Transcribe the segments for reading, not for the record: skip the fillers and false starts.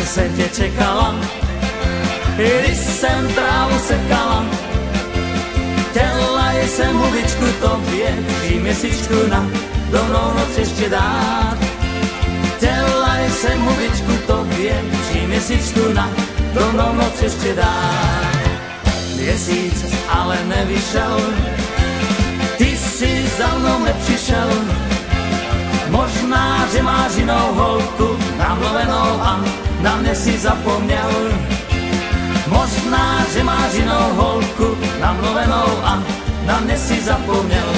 se tě čekala, když jsem trávu sekala. Chtěla jsem hubičku tobě, 3 měsíčku na dobrou noc ještě dát. Chtěla jsem hubičku tobě, 3 měsíčku na dobrou noc ještě dát. Měsíc ale nevyšel, ty si za mnou nepřišel. Možná, že máš jinou holku, namluvenou a na mě si zapomněl. Možná, že máš jinou holku, namluvenou a na mě si zapomněl.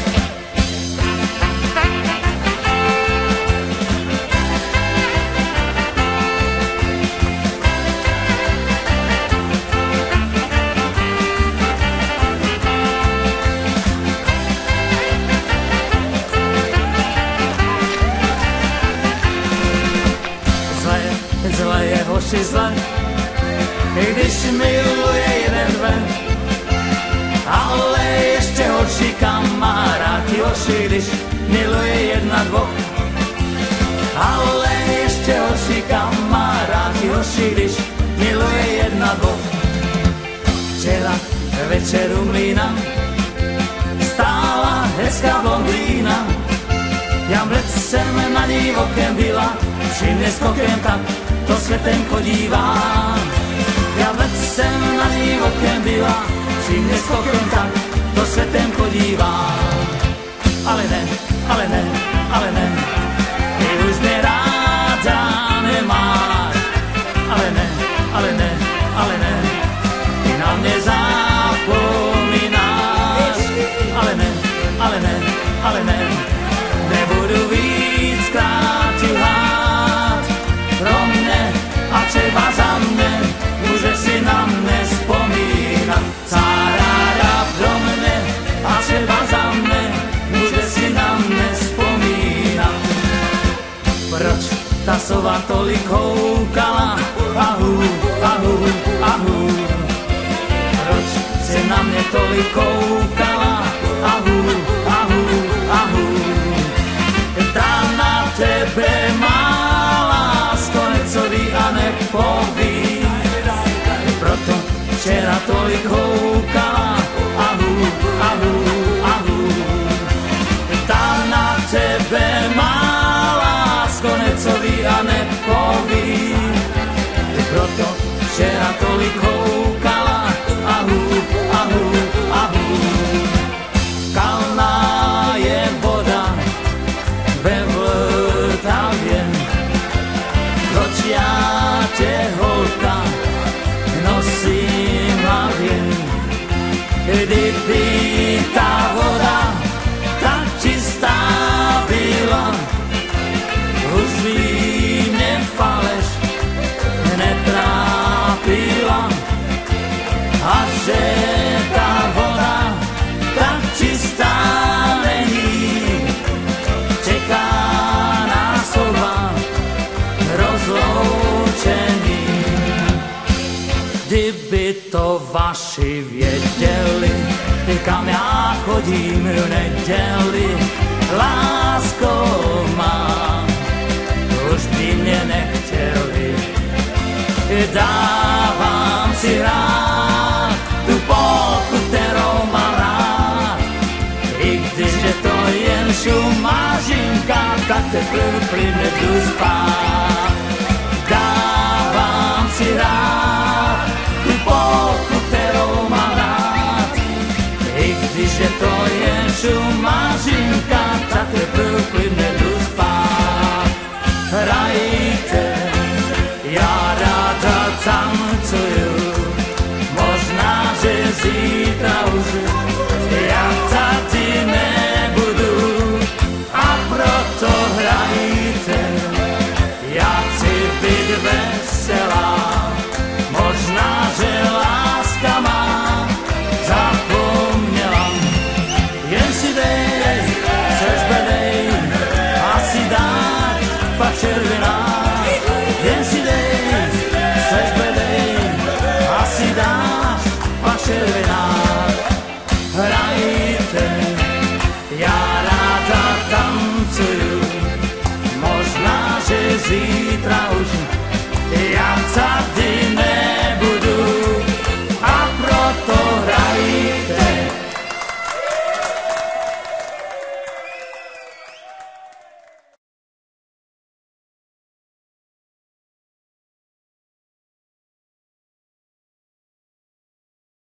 Zle je hoši zle, když miluje jeden ven. Ale ještě horší kamaráti hoši, když miluje jedna dvoch. Ale ještě horší kamaráti hoši, když miluje jedna dvoch. Včera večer u mlýna stála hezká blondýna. Já vlec jsem na ní okem byla, při mě skokem tak to světem chodívám. Já vlec jsem na ní okem byla, při mě skokem tak to světem chodívám. Ale ne, ale ne, ale ne, ty už mě ráda nemáš. Ale ne, ale ne, ale ne, ty na mě zapomínáš. Ale ne, ale ne, ale ne, nebudu víckrát ti lhát. Pro mě a třeba za mě, může si na mne vzpomínat. Cárára pro mě a třeba za mne, může si na mne vzpomínat. Proč ta sova tolik houkala? Ahu, ahu, ahu. Proč se na mě tolik koukala? Ahu, ahu, ahu. Ta na tebe má lásko, něco ví a nepoví. Proto včera tolik houkala. Ahu, ahu, ahu. Ta na tebe má lásko, něco ví a nepoví. Proto včera tolik houkala. Ahu, ahu, ahu. Kalná je voda ve Vltavě. Proč já tě, holka, nosím v hlavě? Kdyby ta voda tak čistá byla, už by mě faleš netrápila. A že ta voda tak čistá není, čeká nás oba rozloučení. Kdyby to vaši věděli, kam já chodím v neděli, lásko má, už by mě nechtěli. Dávám si rád tu polku, kterou mám rád. I když je to jen šumážinka, tak teprve plynne jdu spát.